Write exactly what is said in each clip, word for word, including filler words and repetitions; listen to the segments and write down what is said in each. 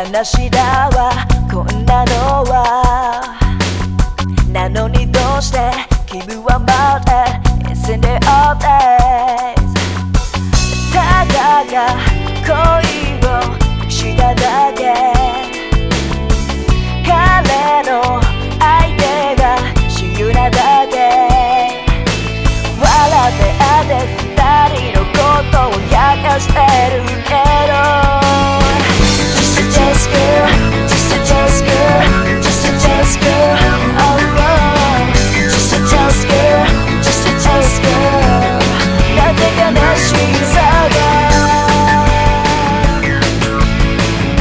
話だわこんなのは。なのにどうして君はまだ It's in the old days。 たかが恋をしただけ、彼の相手が自由なだけ。笑ってあって二人のことを焼かしてるけど Just a taste girl, just a taste girl, just a taste girl, oh oh Just a taste girl, just a taste girl なんて悲しさが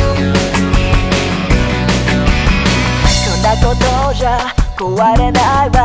こんなことじゃ壊れないわ